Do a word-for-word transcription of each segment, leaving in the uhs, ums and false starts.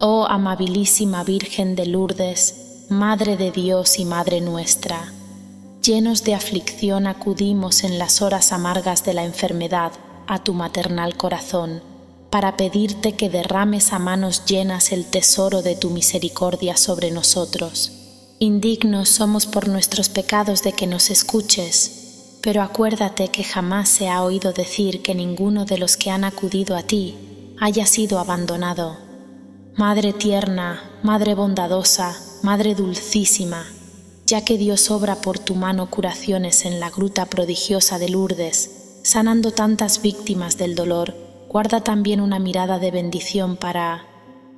Oh amabilísima Virgen de Lourdes, Madre de Dios y Madre nuestra, llenos de aflicción acudimos en las horas amargas de la enfermedad a tu maternal corazón, para pedirte que derrames a manos llenas el tesoro de tu misericordia sobre nosotros. Indignos somos por nuestros pecados de que nos escuches, pero acuérdate que jamás se ha oído decir que ninguno de los que han acudido a ti haya sido abandonado. Madre tierna, Madre bondadosa, Madre dulcísima, ya que Dios obra por tu mano curaciones en la gruta prodigiosa de Lourdes, sanando tantas víctimas del dolor, guarda también una mirada de bendición para...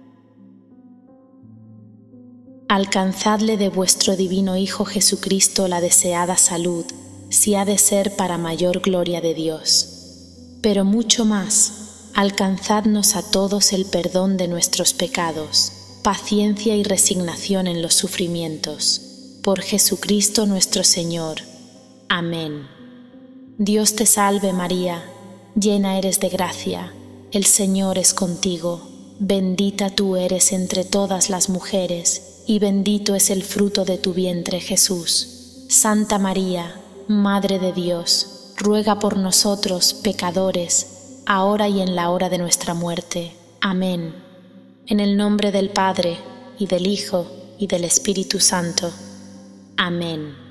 Alcanzadle de vuestro divino Hijo Jesucristo la deseada salud, si ha de ser para mayor gloria de Dios. Pero mucho más, alcanzadnos a todos el perdón de nuestros pecados, paciencia y resignación en los sufrimientos. Por Jesucristo nuestro Señor. Amén. Dios te salve María, llena eres de gracia, el Señor es contigo, bendita tú eres entre todas las mujeres, y bendito es el fruto de tu vientre Jesús. Santa María, Madre de Dios, ruega por nosotros, pecadores, ahora y en la hora de nuestra muerte. Amén. En el nombre del Padre, y del Hijo, y del Espíritu Santo. Amén.